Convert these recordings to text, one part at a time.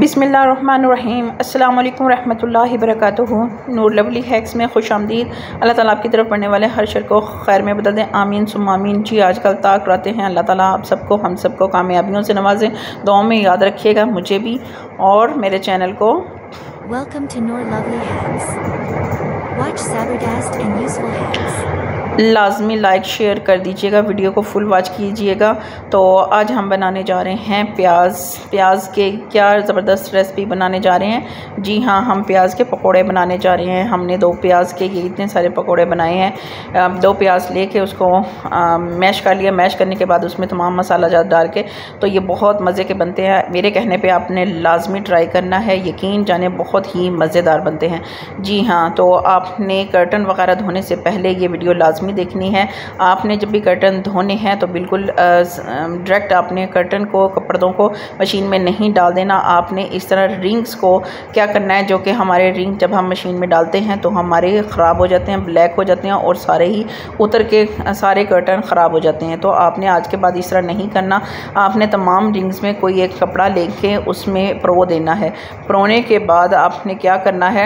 बिस्मिल्लाहिर्रहमानिर्रहीम अस्सलाम वालेकुम रहमतुल्लाहि वबरकातुहू। नूर लवली हैक्स में खुश आमदीद। अल्लाह ताला आपकी तरफ पढ़ने वाले हर शर को खैर में बदल दें, आमीन सुम्मा आमीन। जी आजकल ताक कराते हैं, अल्लाह ताला आप सबको हम सबको कामयाबियों से नवाजें। दुआओं में याद रखिएगा मुझे भी और मेरे चैनल को। Welcome to Noor Lovely Hacks. Watch Zabardast and useful hacks. लाजमी लाइक शेयर कर दीजिएगा, वीडियो को फुल वॉच कीजिएगा। तो आज हम बनाने जा रहे हैं प्याज के क्या ज़बरदस्त रेसिपी बनाने जा रहे हैं। जी हाँ, हम प्याज के पकोड़े बनाने जा रहे हैं। हमने 2 प्याज के ये इतने सारे पकोड़े बनाए हैं। 2 प्याज लेके उसको मैश कर लिया। मैश करने के बाद उसमें तमाम मसाला जात डाल के तो ये बहुत मज़े के बनते हैं। मेरे कहने पर आपने लाजमी ट्राई करना है, यकीन जाने बहुत ही मज़ेदार बनते हैं। जी हाँ, तो आपने कर्टन वगैरह धोने से पहले ये वीडियो लाजमी देखनी है। आपने जब भी कर्टन धोने हैं तो बिल्कुल डायरेक्ट आपने कर्टन को पर्दों को मशीन में नहीं डाल देना। आपने इस तरह रिंग्स को क्या करना है, जो कि हमारे रिंग जब हम मशीन में डालते हैं तो हमारे ख़राब हो जाते हैं, ब्लैक हो जाते हैं और सारे ही उतर के सारे कर्टन ख़राब हो जाते हैं। तो आपने आज के बाद इस तरह नहीं करना। आपने तमाम रिंग्स में कोई एक कपड़ा लेके उसमें प्रो देना है। प्रोने के बाद आपने क्या करना है,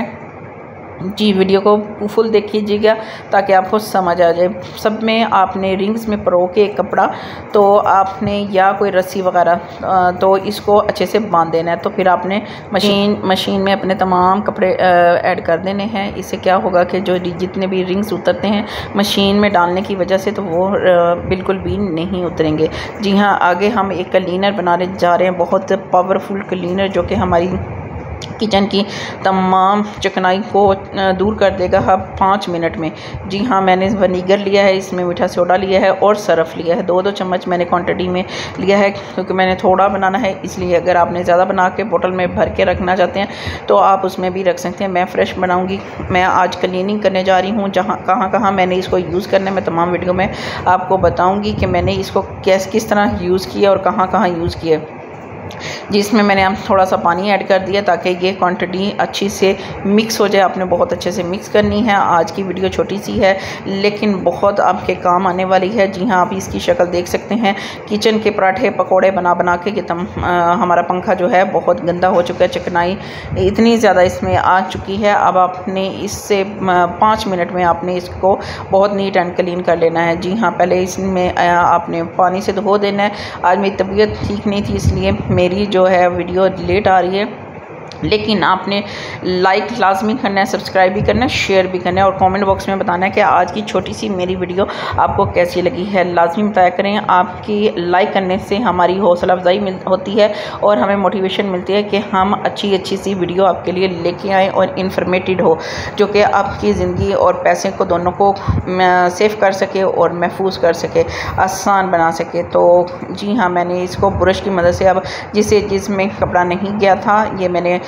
जी वीडियो को फुल देख लीजिएगा ताकि आपको समझ आ जाए। सब में आपने रिंग्स में परो के एक कपड़ा तो आपने या कोई रस्सी वगैरह तो इसको अच्छे से बांध देना है। तो फिर आपने मशीन में अपने तमाम कपड़े ऐड कर देने हैं। इससे क्या होगा कि जो जितने भी रिंग्स उतरते हैं मशीन में डालने की वजह से तो वो बिल्कुल भी नहीं उतरेंगे। जी हाँ, आगे हम एक क्लीनर बनाने जा रहे हैं, बहुत पावरफुल क्लीनर जो कि हमारी किचन की तमाम चिकनाई को दूर कर देगा 5 मिनट में। जी हाँ, मैंने वनीगर लिया है, इसमें मीठा सोडा लिया है और सरफ लिया है। 2-2 चम्मच मैंने क्वांटिटी में लिया है क्योंकि मैंने थोड़ा बनाना है, इसलिए अगर आपने ज़्यादा बना के बोतल में भर के रखना चाहते हैं तो आप उसमें भी रख सकते हैं। मैं फ़्रेश बनाऊँगी। मैं आज क्लीनिंग करने जा रही हूँ, जहाँ कहाँ मैंने इसको यूज़ करना है मैं तमाम वीडियो में आपको बताऊँगी कि मैंने इसको किस तरह यूज़ किया और कहाँ यूज़ किया। जिसमें मैंने अब थोड़ा सा पानी ऐड कर दिया ताकि ये क्वांटिटी अच्छी से मिक्स हो जाए। आपने बहुत अच्छे से मिक्स करनी है। आज की वीडियो छोटी सी है लेकिन बहुत आपके काम आने वाली है। जी हाँ, आप इसकी शक्ल देख सकते हैं। किचन के पराठे पकोड़े बना के हमारा पंखा जो है बहुत गंदा हो चुका है। चिकनाई इतनी ज़्यादा इसमें आ चुकी है। अब आपने इससे 5 मिनट में आपने इसको बहुत नीट एंड क्लीन कर लेना है। जी हाँ, पहले इसमें आपने पानी से धो देना है। आज मेरी तबीयत ठीक नहीं थी इसलिए मेरी जो है वीडियो लेट आ रही है, लेकिन आपने लाइक लाजमी करना है, सब्सक्राइब भी करना है, शेयर भी करना है और कमेंट बॉक्स में बताना है कि आज की छोटी सी मेरी वीडियो आपको कैसी लगी है। लाजमी बताया करें। आपकी लाइक करने से हमारी हौसला अफजाई होती है और हमें मोटिवेशन मिलती है कि हम अच्छी सी वीडियो आपके लिए लेके आएँ और इन्फॉर्मेटिव हो, जो कि आपकी ज़िंदगी और पैसे को दोनों को सेव कर सके और महफूज कर सके, आसान बना सके। तो जी हाँ, मैंने इसको ब्रश की मदद से अब जिसमें कपड़ा नहीं गया था, ये मैंने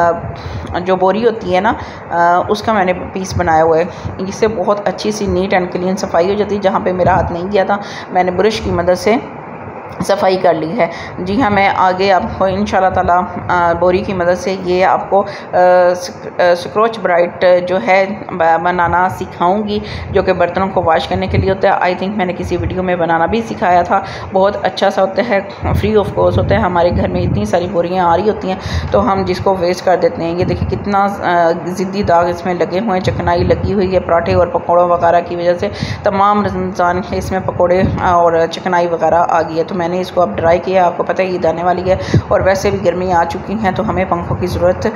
जो बोरी होती है ना उसका मैंने पीस बनाया हुआ है। इससे बहुत अच्छी सी नीट एंड क्लीन सफाई हो जाती है। जहाँ पे मेरा हाथ नहीं गया था मैंने ब्रश की मदद से सफाई कर ली है। जी हाँ, मैं आगे आपको इंशाल्लाह ताला बोरी की मदद से ये आपको स्क्रॉच ब्राइट जो है बनाना सिखाऊंगी, जो कि बर्तनों को वॉश करने के लिए होता है। आई थिंक मैंने किसी वीडियो में बनाना भी सिखाया था। बहुत अच्छा सा होता है, फ्री ऑफ कॉस्ट होता है। हमारे घर में इतनी सारी बोरियाँ आ रही होती हैं तो हम जिसको वेस्ट कर देते हैं। ये देखिए कितना ज़िद्दी दाग इसमें लगे हुए हैं, चिकनाई लगी हुई है पराठे और पकौड़ों वगैरह की वजह से। तमाम रमज़ान के इसमें पकौड़े और चिकनाई वगैरह आ गई है। तो मैंने इसको अब ड्राई किया। आपको पता है ईद आने वाली है और वैसे भी गर्मी आ चुकी हैं तो हमें पंखों की ज़रूरत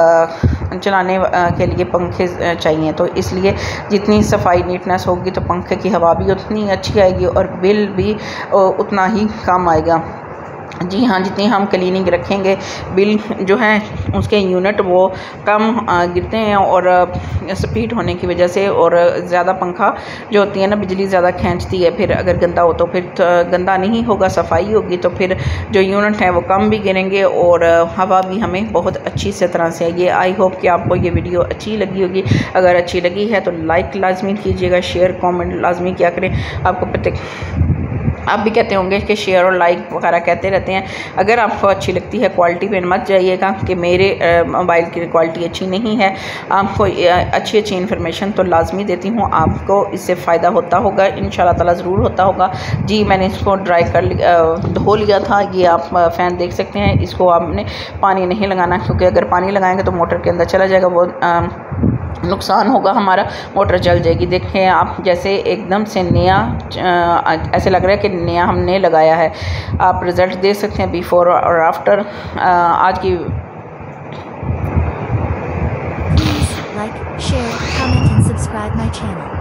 चलाने के लिए पंखे चाहिए। तो इसलिए जितनी सफाई नीटनेस होगी तो पंखे की हवा भी उतनी अच्छी आएगी और बिल भी उतना ही कम आएगा। जी हाँ, जितनी हम क्लीनिंग रखेंगे बिल जो है उसके यूनिट वो कम गिरते हैं और स्पीड होने की वजह से। और ज़्यादा पंखा जो होती है ना बिजली ज़्यादा खींचती है, फिर अगर गंदा हो तो फिर गंदा नहीं होगा, सफाई होगी तो फिर जो यूनिट है वो कम भी गिरेंगे और हवा भी हमें बहुत अच्छी से तरह से। ये आई होप कि आपको ये वीडियो अच्छी लगी होगी। अगर अच्छी लगी है तो लाइक लाजमी कीजिएगा, शेयर कॉमेंट लाजमी किया करें। आपको पता आप भी कहते होंगे कि शेयर और लाइक वगैरह कहते रहते हैं। अगर आपको अच्छी लगती है क्वालिटी पे मत जाइएगा कि मेरे मोबाइल की क्वालिटी अच्छी नहीं है। आपको अच्छी इन्फॉर्मेशन तो लाजमी देती हूँ, आपको इससे फ़ायदा होता होगा, इंशाल्लाह ताला ज़रूर होता होगा। जी मैंने इसको ड्राई कर धो लिया था। ये आप फ़ैन देख सकते हैं। इसको आपने पानी नहीं लगाना, क्योंकि अगर पानी लगाएंगे तो मोटर के अंदर चला जाएगा, वो नुकसान होगा, हमारा मोटर जल जाएगी। देखें आप, जैसे एकदम से नया ऐसे लग रहा है कि नया हमने लगाया है। आप रिज़ल्ट देख सकते हैं बिफ़ोर और आफ्टर। आज की Please like, share, comment and subscribe my channel.